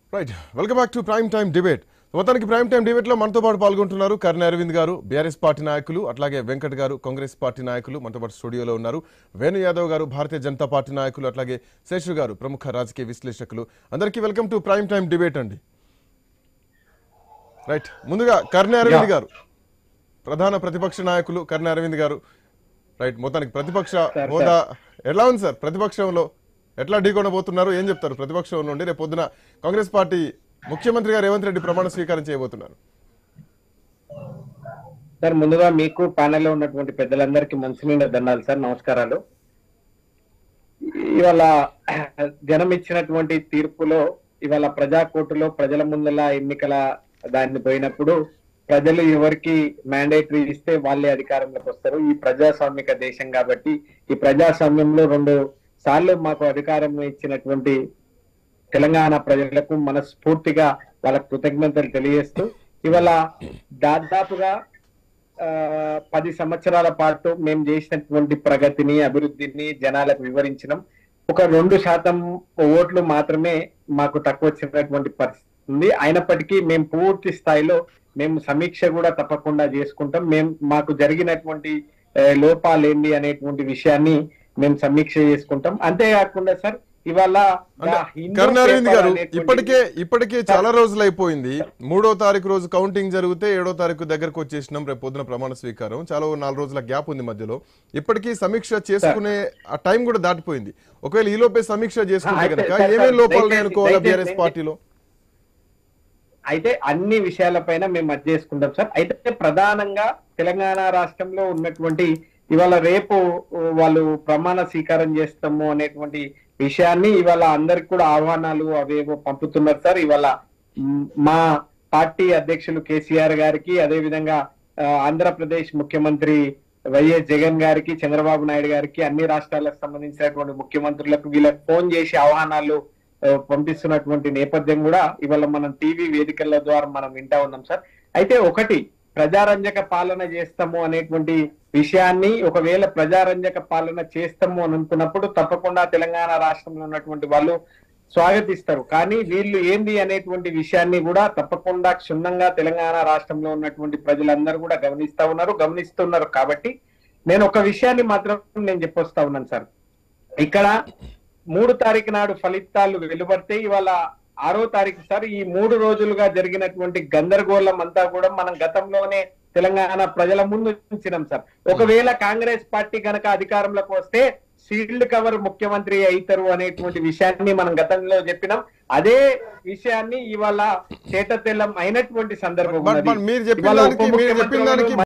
Right welcome back to prime time debate. మొత్తానికి prime time debate లో మనతో పాటు పాల్గొంటున్నారు కర్ణ అరవింద్ గారు, బీఆర్ఎస్ పార్టీ నాయకులు, అట్లాగే వెంకట్ గారు కాంగ్రెస్ పార్టీ నాయకులు మనతో పాటు స్టూడియోలో ఉన్నారు. వేణు యాదవ్ గారు భారతీయ జనతా పార్టీ నాయకులు, అట్లాగే శేషు గారు ప్రముఖ రాజకీయ విశ్లేషకులు. అందరికీ welcome to prime time debate అండి. రైట్, ముందుగా కర్ణ అరవింద్ గారు, ప్రధాన ప్రతిపక్ష నాయకులు కర్ణ అరవింద్ గారు. రైట్, మొత్తానికి ప్రతిపక్ష హోదా ఎలా ఉంది సార్? ప్రతిపక్షంలో ఎట్లా ఢీకొనబోతున్నారు, ఏం చెప్తారు? ప్రతిపక్షం నుండి రేపు పొద్దున కాంగ్రెస్ పార్టీ ముఖ్యమంత్రి గారు రేవంత్ రెడ్డి ప్రమాణ స్వీకారం చేయబోతున్నారు. సార్, ముందుగా మీకు ప్యానెల్లో ఉన్నటువంటి పెద్దలందరికీ మనసు నిండా దండాలు సార్, నమస్కారాలు. ఇవాళ జనం ఇచ్చినటువంటి తీర్పులో ఇవాళ ప్రజాకోర్టులో ప్రజల ముందల ఎన్నికల దాన్ని పోయినప్పుడు ప్రజలు ఎవరికి మ్యాండేటరీ ఇస్తే వాళ్ళే అధికారంలోకి వస్తారు. ఈ ప్రజాస్వామిక దేశం కాబట్టి ఈ ప్రజాస్వామ్యంలో 2 సార్లు మాకు అధికారం ఇచ్చినటువంటి తెలంగాణ ప్రజలకు మనస్ఫూర్తిగా వాళ్ళ కృతజ్ఞతలు తెలియజేస్తూ ఇవాళ దాదాపుగా 10 సంవత్సరాల పాటు మేము చేసినటువంటి ప్రగతిని అభివృద్ధిని జనాలకు వివరించినాం. ఒక 2% ఓట్లు మాత్రమే మాకు తక్కువ వచ్చినటువంటి పరిస్థితి ఉంది. అయినప్పటికీ మేము పూర్తి స్థాయిలో మేము సమీక్ష కూడా తప్పకుండా చేసుకుంటాం. మాకు జరిగినటువంటి లోపాలేంటి అనేటువంటి విషయాన్ని మేము సమీక్ష చేసుకుంటాం. అంతేకాకుండా సార్, ఇవాళ కర్ణ అరవింద్ గారు, ఇప్పటికే చాలా రోజులు అయిపోయింది. 3వ తారీఖు రోజు కౌంటింగ్ జరిగితే 7వ తారీఖు దగ్గరకు వచ్చేసినాం. రేపు పొద్దున ప్రమాణ స్వీకారం, చాలా 4 రోజుల గ్యాప్ ఉంది మధ్యలో. ఇప్పటికీ సమీక్ష చేసుకునే ఆ టైం కూడా దాటిపోయింది. ఒకవేళ ఈ లోపే సమీక్ష చేసుకుంటే కనుక ఏమేమి లోపాలు అనుకోవాలా బీఆర్ఎస్ పార్టీలో? అయితే అన్ని విషయాలపైన మేము అది చేసుకుంటాం సార్. అయితే ప్రధానంగా తెలంగాణ రాష్ట్రంలో ఉన్నటువంటి ఇవాళ రేపు వాళ్ళు ప్రమాణ స్వీకారం చేస్తాము అనేటువంటి విషయాన్ని ఇవాళ అందరికి కూడా ఆహ్వానాలు అవేవో పంపుతున్నారు సార్. ఇవాళ మా పార్టీ అధ్యక్షులు కేసీఆర్ గారికి, అదే విధంగా ఆంధ్రప్రదేశ్ ముఖ్యమంత్రి వైఎస్ జగన్ గారికి, చంద్రబాబు నాయుడు గారికి, అన్ని రాష్ట్రాలకు సంబంధించినటువంటి ముఖ్యమంత్రులకు వీళ్ళకి ఫోన్ చేసి ఆహ్వానాలు పంపిస్తున్నటువంటి నేపథ్యం కూడా ఇవాళ మనం టీవీ వేదికల ద్వారా మనం వింటా ఉన్నాం సార్. అయితే ఒకటి, ప్రజారంజక పాలన చేస్తాము అనేటువంటి విషయాన్ని ఒకవేళ ప్రజారంజక పాలన చేస్తాము అని అనుకున్నప్పుడు తప్పకుండా తెలంగాణ రాష్ట్రంలో ఉన్నటువంటి వాళ్ళు స్వాగతిస్తారు. కానీ వీళ్ళు ఏంది అనేటువంటి విషయాన్ని కూడా తప్పకుండా క్షుణ్ణంగా తెలంగాణ రాష్ట్రంలో ఉన్నటువంటి ప్రజలందరూ కూడా గమనిస్తున్నారు. కాబట్టి నేను ఒక విషయాన్ని మాత్రం నేను చెప్పొస్తా ఉన్నాను సార్. ఇక్కడ 3 తారీఖు నాడు ఫలితాలు వెలువడితే ఇవాళ 6వ తారీఖు సార్, ఈ 3 రోజులుగా జరిగినటువంటి గందరగోళం అంతా కూడా మనం గతంలోనే తెలంగాణ ప్రజల ముందు ఉంచినాం సార్. ఒకవేళ కాంగ్రెస్ పార్టీ కనుక అధికారంలోకి వస్తే షీల్డ్ కవర్ ముఖ్యమంత్రి అవుతారు అనేటువంటి విషయాన్ని మనం గతంలో చెప్పినాం. అదే విషయాన్ని ఇవాళ చేతతెల్లం అయినటువంటి సందర్భం. మీరు చెప్పిన దానికి